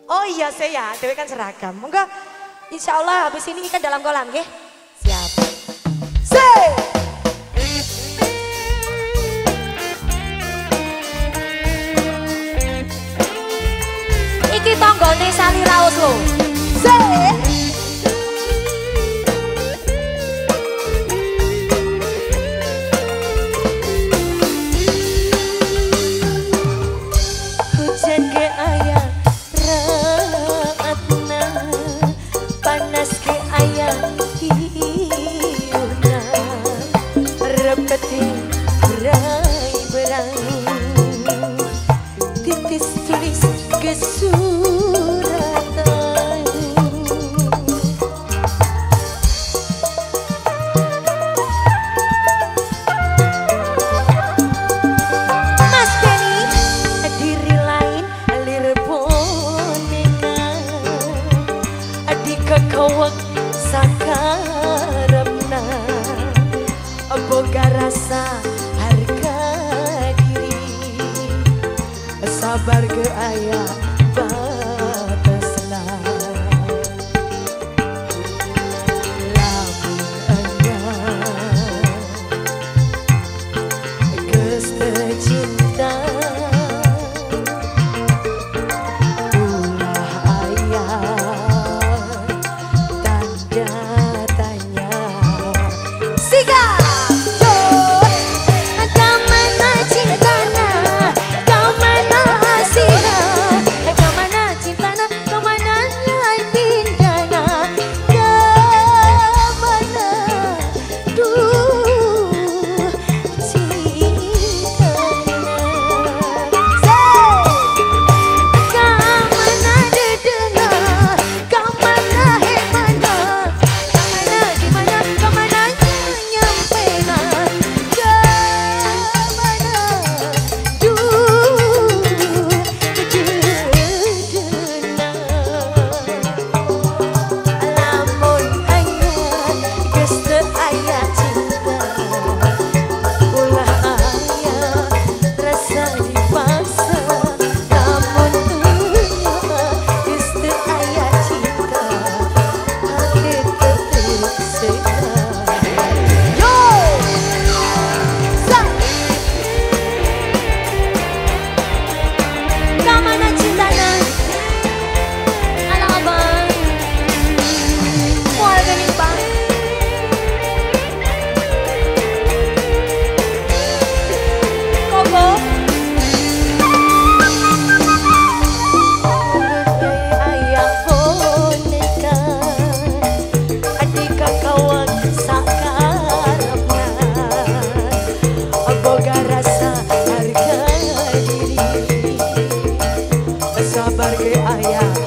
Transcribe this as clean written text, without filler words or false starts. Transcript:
Oh iya saya, dewe kan seragam. Monggo insya Allah habis ini ikan dalam kolam, nggih. Siap. Iki tonggone Sali Raus lho. Hujan ke ayah raatna, panas ke ayah hiuna, repeti berai-berai, titis tulis ke suratan. Mas Denny, diri lain lir boneka, adik kekawak sakarepna, boga rasa harga diri, sabar ke ayah batasna. Lamun anyar geus teu cinta, ulah ayah tanda tanya. Siga! Sabar ke ayah